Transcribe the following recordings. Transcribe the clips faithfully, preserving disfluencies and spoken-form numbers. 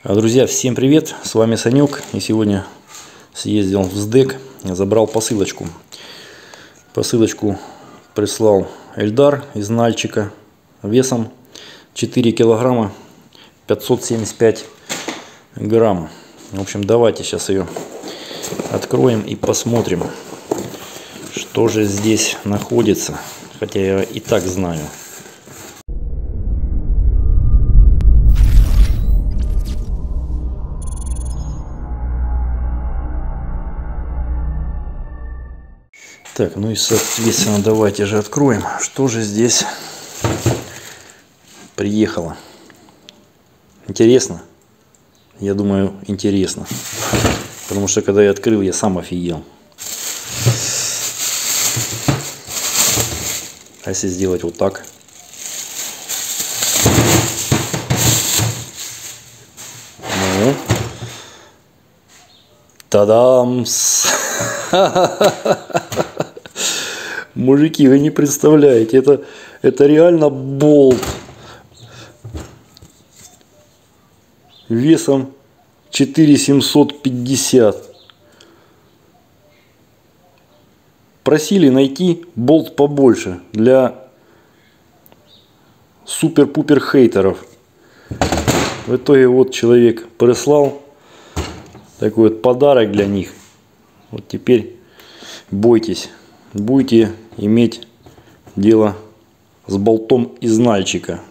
Друзья, всем привет, с вами Санек, и сегодня съездил в СДЭК, забрал посылочку. Посылочку прислал Эльдар из Нальчика весом четыре килограмма пятьсот семьдесят пять грамм. В общем, давайте сейчас ее откроем и посмотрим, что же здесь находится, хотя я и так знаю. Так, ну и соответственно давайте же откроем, что же здесь приехало. Интересно? Я думаю, интересно. Потому что когда я открыл, я сам офигел. А если сделать вот так? Ну. Та-дам-с! Мужики, вы не представляете, это, это реально болт весом четыре тысячи семьсот пятьдесят. Просили найти болт побольше для супер-пупер хейтеров. В итоге вот человек прислал такой вот подарок для них. Вот теперь бойтесь, будете иметь дело с болтом из Нальчика.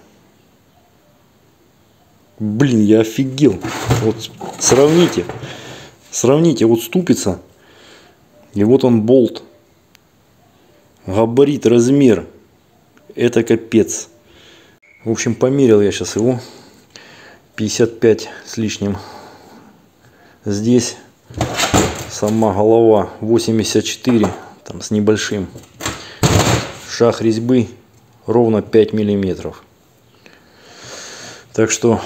Блин, я офигел. Вот сравните, сравните, вот ступица, и вот он болт. Габарит, размер, это капец. В общем, померил я сейчас его, пятьдесят пять с лишним. Здесь сама голова восемьдесят четыре, там с небольшим. Шаг резьбы ровно пять миллиметров. Так что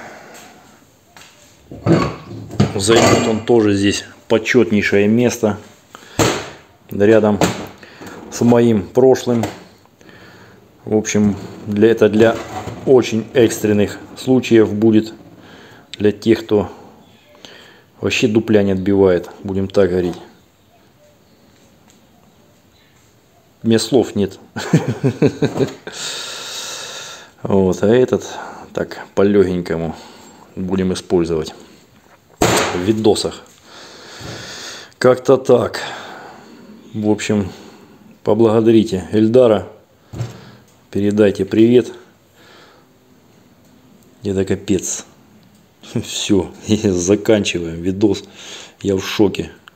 займет он тоже здесь почетнейшее место рядом с моим прошлым. В общем, для это для очень экстренных случаев будет, для тех, кто вообще дупля не отбивает, будем так говорить. Мне слов нет. Вот, а этот так по-легенькому будем использовать в видосах. Как-то так. В общем, поблагодарите Эльдара, передайте привет. Это капец. Все, заканчиваем видос. Я в шоке.